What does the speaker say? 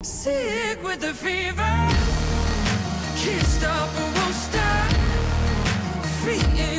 Sick with the fever, can't stop or won't stop. Free